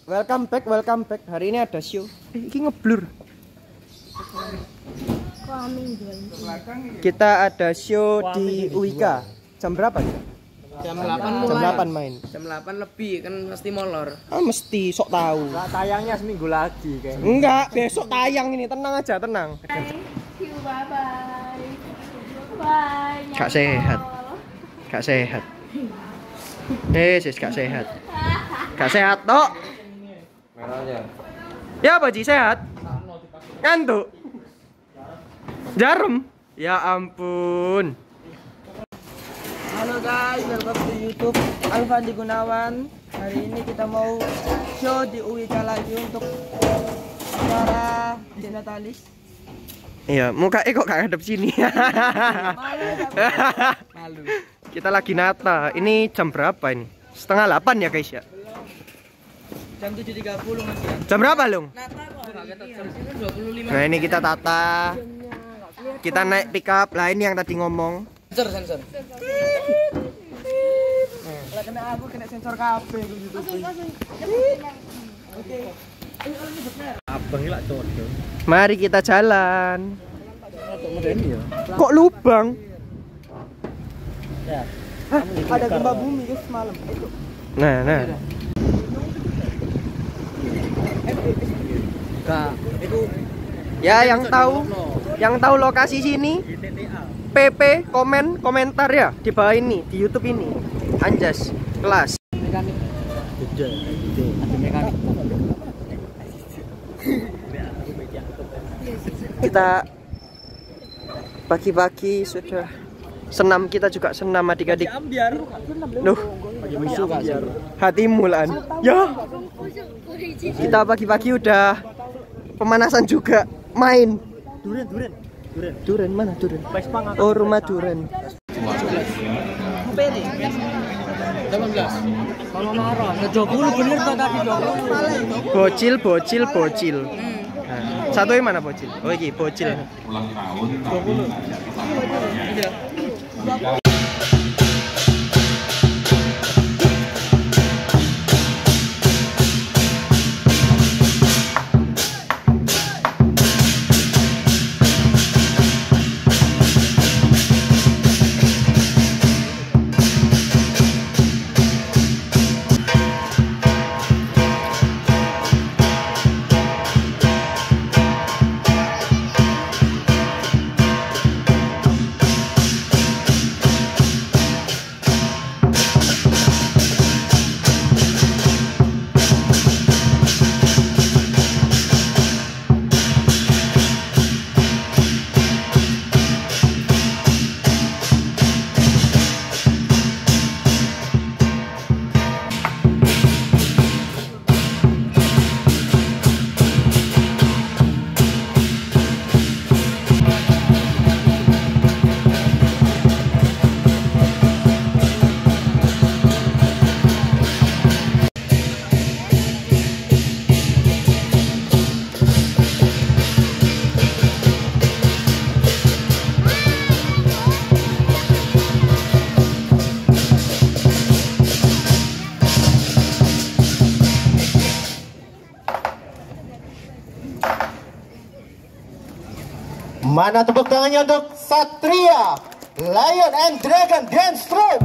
welcome back. Hari ini ada show. Ini ngeblur. Kita ada show di UIK. Jam berapa ya? Jam 8 mulai. Jam 8 main. Jam 8 lebih kan mesti molor. Ah mesti sok tahu. Tayangnya seminggu lagi kayaknya. Enggak, besok tayang ini. Tenang aja, tenang. Thank you, bye. Bye. Gak sehat. Gak sehat. Sis gak sehat. Gak sehat tok. Merahnya. Ya Pak Ji sehat? Ngantuk. Jarum. Ya ampun. Halo guys, welcome to YouTube Alfandi Gunawan. Hari ini kita mau show di UIK lagi untuk para Natalis. Iya, muka kok gak hadap sini. Malu. Kita lagi nata. Ini jam berapa ini? 7:30 ya guys ya. Jam 7.30 Mas ya. Jam berapa, Lung? Nah, ini kita tata. Kita naik pick up. Lah ini yang tadi ngomong. Sensor. Lah kena aku kena sensor kabeh gitu. Oke. Abang lah codong. Mari kita jalan. Kok lubang? Ya. Hah, ada gempa bumi guys semalam. Nah. Itu Ya yang tahu lokasi sini PP komentar ya di bawah ini di YouTube ini. Anjas kelas. mekanik. Ada mekanik. Kita pagi-pagi sudah senam, kita juga senam adik-adik. Loh, hatimu lan. Ya. Kita pagi-pagi udah pemanasan juga, main. Duren mana duren? Oh, rumah duren. 18. Kalau marah, 20 bener tuh tadi 20. Bocil. Nah, satu yang mana bocil? Oh, ini bocil. Ulang tahun 20. Mana tepuk tangannya untuk Satria Lion and Dragon Dance Troupe.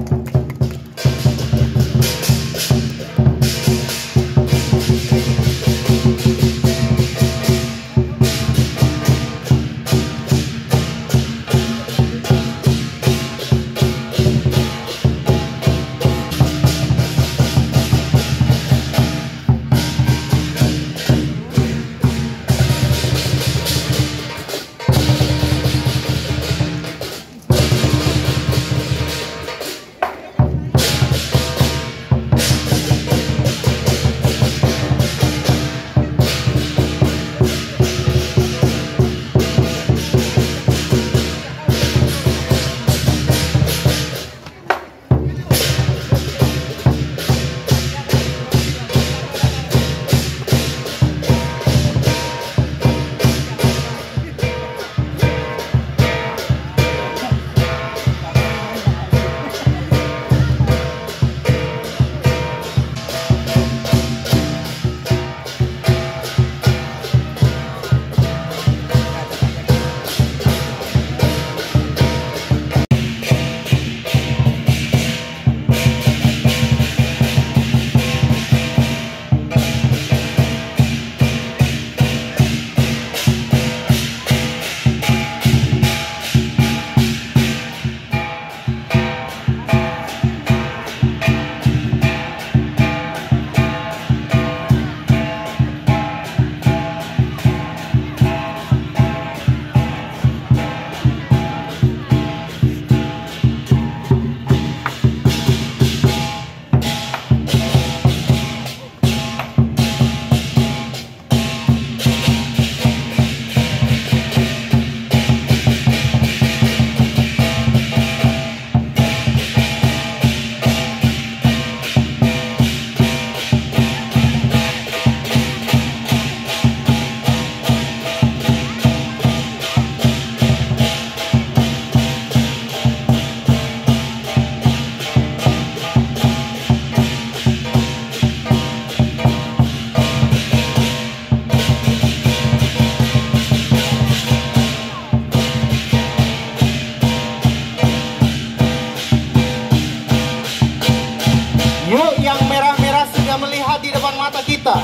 depan mata kita.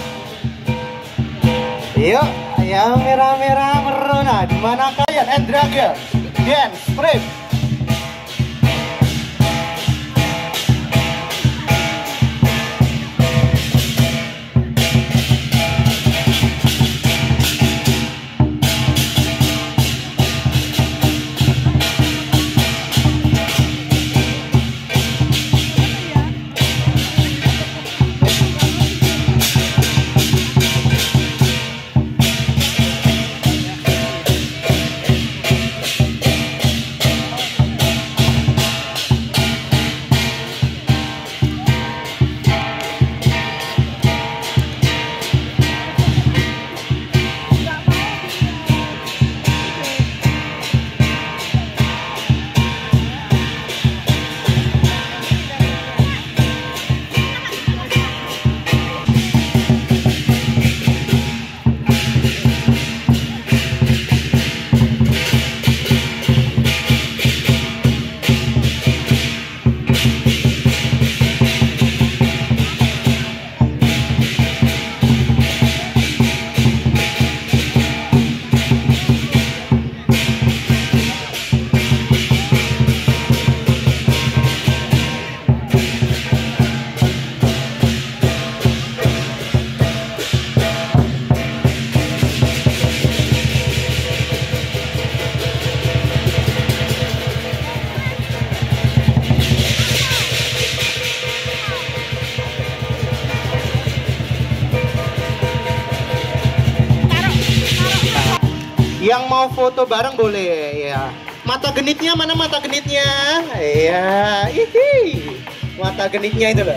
Yuk, yang merah-merah merona, di mana kalian? And Dragon Dance Strip. Yang mau foto bareng boleh ya. Mata genitnya mana mata genitnya? Iya, hihi. Mata genitnya itu loh.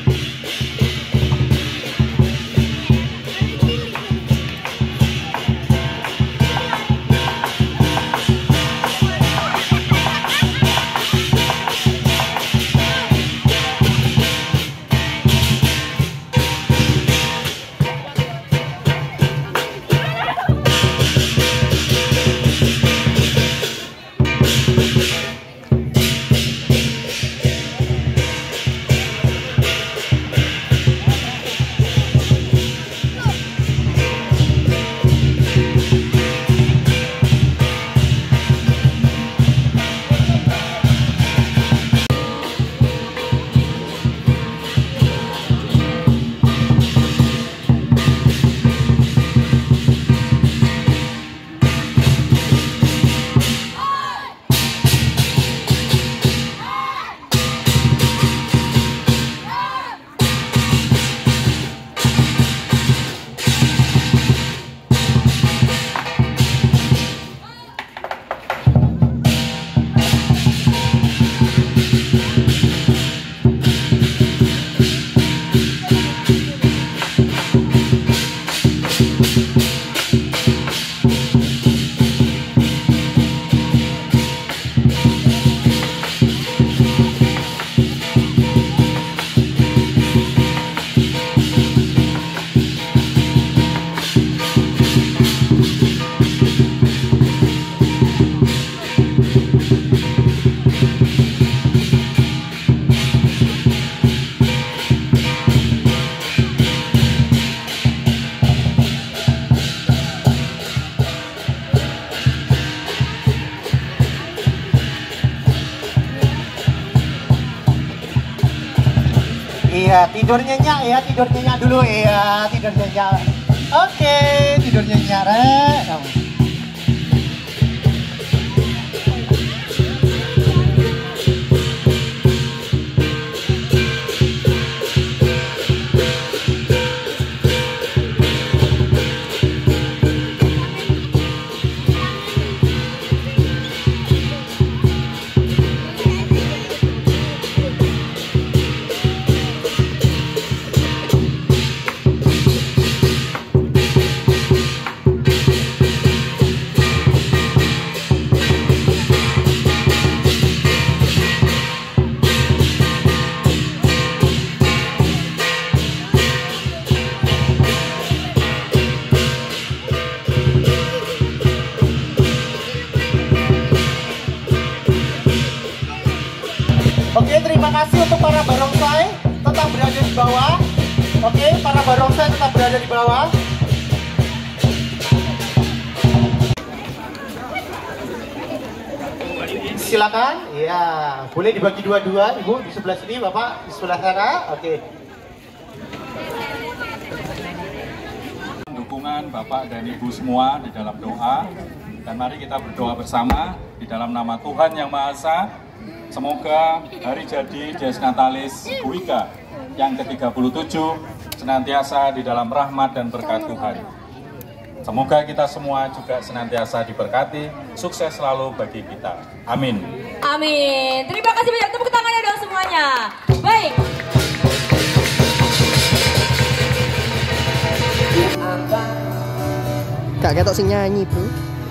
Iya, tidur nyenyak ya, tidur nyenyak dulu ya, tidur nyenyak. Oke, tidur nyenyak, Rek. Oke, terima kasih untuk para barongsai tetap berada di bawah. Oke, para barongsai tetap berada di bawah. Silakan. Ya, boleh dibagi dua-dua, Ibu di sebelah sini, Bapak di sebelah sana. Oke. Dukungan Bapak dan Ibu semua di dalam doa. Dan mari kita berdoa bersama di dalam nama Tuhan Yang Maha Esa. Semoga hari jadi Dies Natalis Ibu Ika yang ke-37 senantiasa di dalam rahmat dan berkat Tuhan. Semoga kita semua juga senantiasa diberkati, sukses selalu bagi kita. Amin. Amin. Terima kasih banyak, tepuk tangannya dong semuanya. Baik. Kak ketok sing nyanyi, Bro.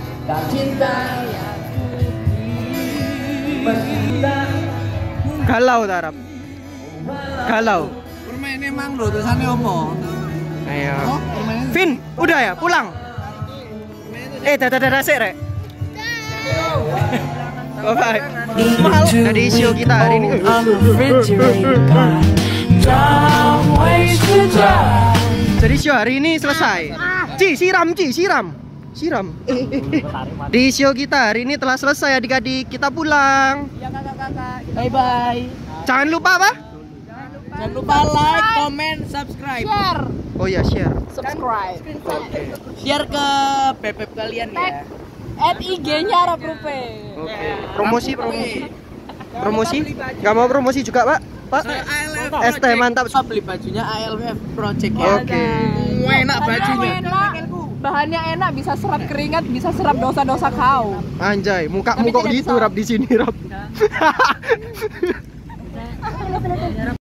Galau tarap. Galau. Permainnya emang lo tulisannya opo? Ayo. Vin, udah ya, pulang. Dadah sik, Rek. Bye. Mahal. Jadi show kita hari ini. Jadi show hari ini selesai. Siram. Di show kita hari ini telah selesai adik-adik. Kita pulang. Ya kakak-kakak. Bye-bye. Jangan lupa apa? Jangan lupa like, comment, subscribe. Share. Oh ya, share. Subscribe. Share ke beb kalian ya. Add IG-nya Arab Rupe. Oke. Promosi? Gak mau promosi juga, Pak? Pak? ST mantap. Beli bajunya ALF Project ya. Oke. Enak bajunya. Enak. Bahannya enak, bisa serap keringat, bisa serap dosa-dosa kau. Anjay, mukamu kok gitu, Rap di sini, Rap.